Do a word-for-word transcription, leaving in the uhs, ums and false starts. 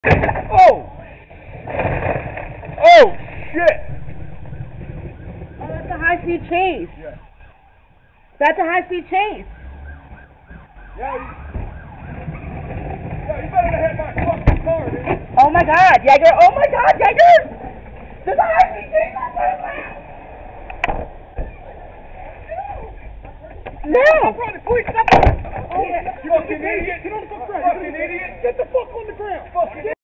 Oh! Oh, shit! Oh, that's a high-speed chase. Yeah. That's a high-speed chase. Yeah, you, yeah, you better hit my fucking car, dude. Oh my god, Jaeger! Oh my god, Jaeger! There's a high-speed chase on my lap! No! Stop running, please, stop running! Oh, you fucking idiot! Get on the fucking ground! Fucking idiot! Get the fuck on the ground! Fucking